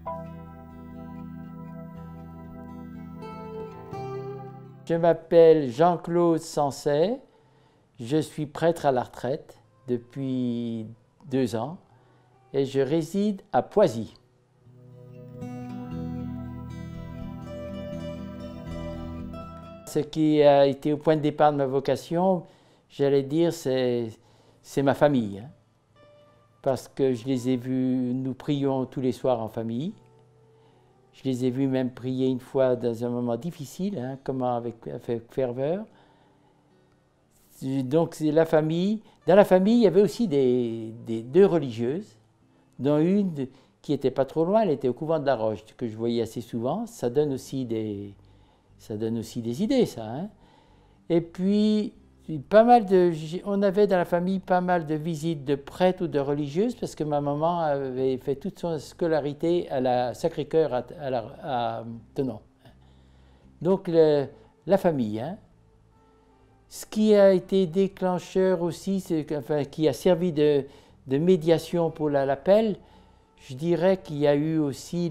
Je m'appelle Jean-Claude Sancet, je suis prêtre à la retraite depuis 2 ans et je réside à Poisy. Ce qui a été au point de départ de ma vocation, j'allais dire, c'est ma famille. Hein. Parce que je les ai vus, nous prions tous les soirs en famille. Je les ai vus même prier une fois dans un moment difficile, hein, comment avec ferveur. Donc c'est la famille. Dans la famille, il y avait aussi des 2 religieuses, dont une qui n'était pas trop loin, elle était au couvent de la Roche, que je voyais assez souvent. Ça donne aussi des idées, ça. Hein. Et puis, on avait dans la famille pas mal de visites de prêtres ou de religieuses, parce que ma maman avait fait toute son scolarité à la Sacré-Cœur à Thonon. Donc, la famille. Hein. Ce qui a été déclencheur aussi, qui a servi de médiation pour l'appel, je dirais qu'il y a eu aussi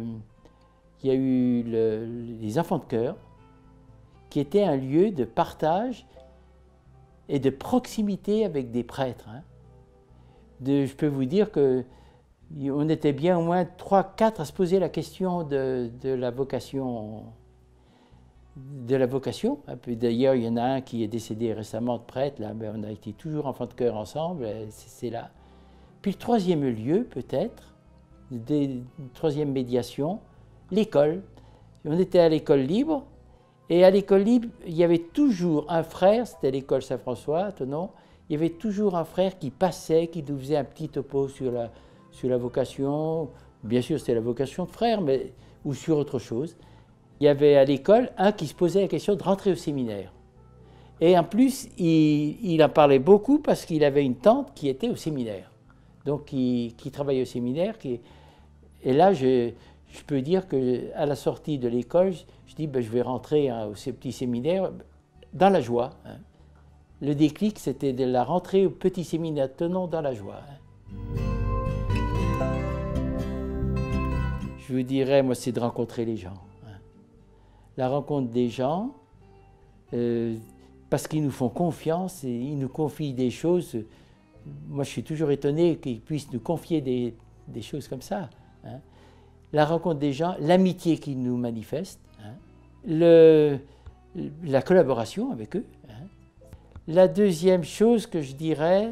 les enfants de chœur, qui était un lieu de partage et de proximité avec des prêtres. Hein. Je peux vous dire qu'on était bien au moins 3-4 à se poser la question de la vocation. D'ailleurs, il y en a un qui est décédé récemment de prêtre, là, mais on a été toujours enfants de chœur ensemble, c'est là. Puis le 3e lieu, peut-être, une 3e médiation, l'école. On était à l'école libre, et à l'école libre, il y avait toujours un frère, c'était l'école Saint-François à Thonon, il y avait toujours un frère qui passait, qui nous faisait un petit topo sur la vocation. Bien sûr, c'était la vocation de frère, ou sur autre chose. Il y avait à l'école un qui se posait la question de rentrer au séminaire. Et en plus, il en parlait beaucoup parce qu'il avait une tante qui était au séminaire. Donc, qui travaillait au séminaire. Et là, je peux dire qu'à la sortie de l'école, je dis je vais rentrer au petit séminaire dans la joie. Hein. Le déclic, c'était de la rentrée au petit séminaire Thonon dans la joie. Hein. Je vous dirais, moi, c'est de rencontrer les gens. Hein. La rencontre des gens, parce qu'ils nous font confiance et ils nous confient des choses. Moi, je suis toujours étonné qu'ils puissent nous confier des choses comme ça. Hein. La rencontre des gens, l'amitié qu'ils nous manifestent, hein. La collaboration avec eux. Hein. La deuxième chose que je dirais,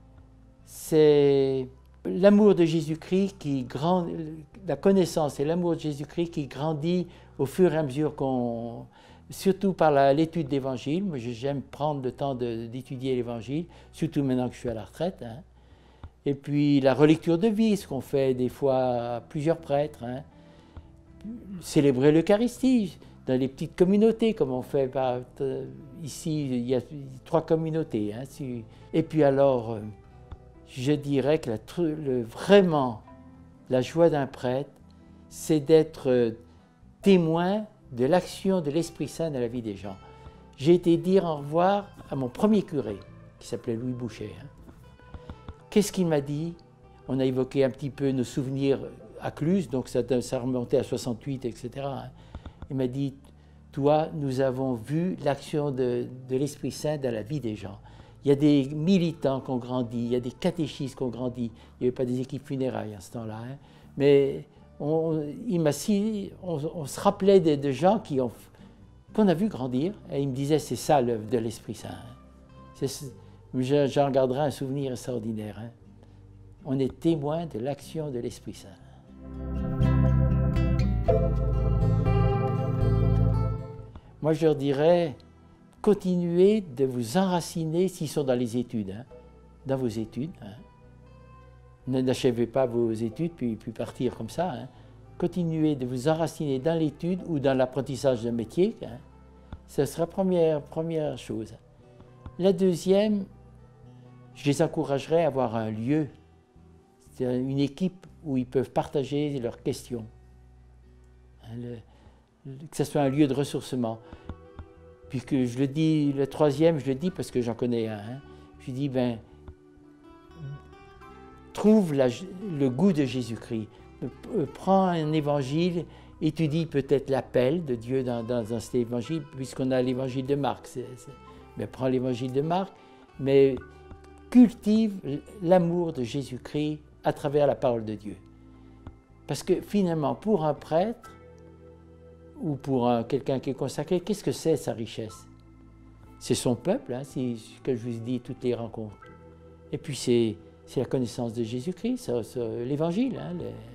c'est l'amour de Jésus-Christ la connaissance et l'amour de Jésus-Christ qui grandit au fur et à mesure surtout par l'étude d'Évangile. Moi, j'aime prendre le temps d'étudier l'Évangile, surtout maintenant que je suis à la retraite. Hein. Et puis la relecture de vie, ce qu'on fait des fois à plusieurs prêtres. Hein. Célébrer l'Eucharistie dans les petites communautés, comme on fait ici, il y a 3 communautés. Hein. Et puis alors, je dirais que vraiment, la joie d'un prêtre, c'est d'être témoin de l'action de l'Esprit Saint dans la vie des gens. J'ai été dire au revoir à mon premier curé, qui s'appelait Louis Boucher. Hein. Qu'est-ce qu'il m'a dit? On a évoqué un petit peu nos souvenirs à Cluse, donc ça remontait à 68, etc. Hein. Il m'a dit, toi, nous avons vu l'action de l'Esprit Saint dans la vie des gens. Il y a des militants qui ont grandi, il y a des catéchistes qui ont grandi. Il n'y avait pas des équipes funérailles à ce temps-là. Hein. Mais on se rappelait de gens qu'on a vu grandir. Et il me disait, c'est ça l'œuvre de l'Esprit Saint. Hein. J'en garderai un souvenir extraordinaire. Hein. On est témoin de l'action de l'Esprit Saint. Moi, je leur dirais, continuez de vous enraciner s'ils sont dans les études, hein, dans vos études. Hein. N'achevez pas vos études puis partir comme ça. Hein. Continuez de vous enraciner dans l'étude ou dans l'apprentissage d'un métier. Hein. Ce sera la première chose. La deuxième, je les encouragerais à avoir un lieu, une équipe où ils peuvent partager leurs questions. Hein, que ce soit un lieu de ressourcement. Puisque je le dis, le troisième, je le dis parce que j'en connais un. Hein. Je dis, trouve le goût de Jésus-Christ. prends un évangile, étudie peut-être l'appel de Dieu dans cet évangile, puisqu'on a l'évangile de Marc. Mais prends l'évangile de Marc, mais cultive l'amour de Jésus-Christ à travers la parole de Dieu. Parce que finalement, pour un prêtre, ou pour quelqu'un qui est consacré, qu'est-ce que c'est sa richesse? C'est son peuple, hein, c'est ce que je vous ai dit, toutes les rencontres. Et puis c'est la connaissance de Jésus-Christ, l'évangile, hein,